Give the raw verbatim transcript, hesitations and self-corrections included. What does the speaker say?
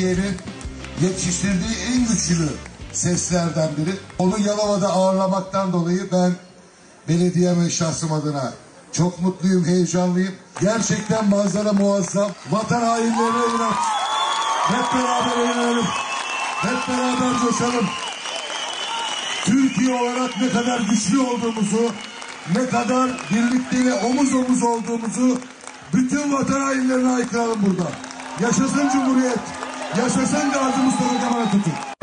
Belediye'nin yetiştirdiği en güçlü seslerden biri. Onu Yalova'da ağırlamaktan dolayı ben belediyem ve şahsım adına çok mutluyum, heyecanlıyım. Gerçekten manzara muazzam. Vatan hainlerine inat. Hep beraber eğlenelim. Hep beraber coşalım. Türkiye olarak ne kadar güçlü olduğumuzu, ne kadar birlikte ve omuz omuz olduğumuzu bütün vatan hainlerine haykıralım burada. Yaşasın Cumhuriyet, yaşasın Gazi Mustafa Kemal Atatürk.